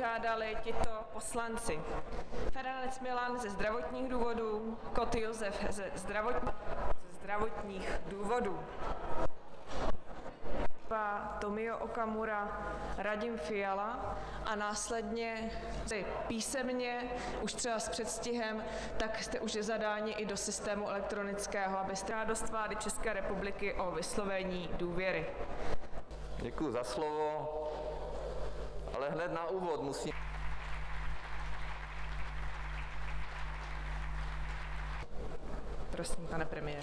požádali tito poslanci: Feranec Milan ze zdravotních důvodů, Kott Josef ze zdravotních důvodů, Tomio Okamura, Radim Fiala a následně písemně, už třeba s předstihem, tak jste už zadáni i do systému elektronického, abyste žádost vlády České republiky o vyslovení důvěry. Děkuji za slovo, ale hned na úvod musím... Prosím, pane premiére.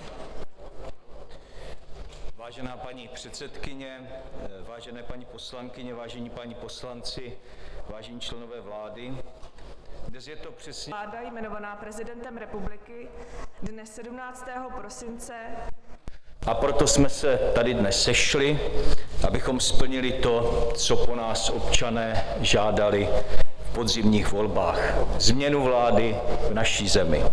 Vážená paní předsedkyně, vážené paní poslankyně, vážení páni poslanci, vážení členové vlády, dnes je to přesně... Vláda jmenovaná prezidentem republiky dne 17. prosince. A proto jsme se tady dnes sešli, abychom splnili to, co po nás občané žádali v podzimních volbách. Změnu vlády v naší zemi.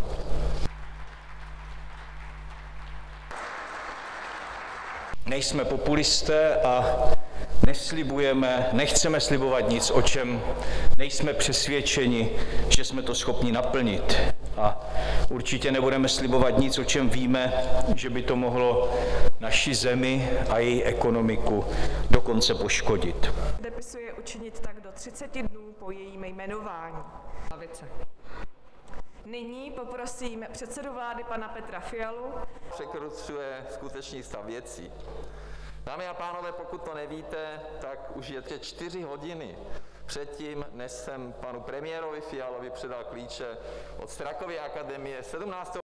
Nejsme populisté a nechceme slibovat nic, o čem nejsme přesvědčeni, že jsme to schopni naplnit. A určitě nebudeme slibovat nic, o čem víme, že by to mohlo naši zemi a její ekonomiku dokonce poškodit. Depisuje učinit tak do 30 dnů po jejím jmenování. Nyní poprosím předsedu vlády pana Petra Fialu. Překrucuje skutečný stav věcí. Dámy a pánové, pokud to nevíte, tak už je 4 hodiny předtím, než jsem panu premiérovi Fialovi předal klíče od Strakovy akademie 17.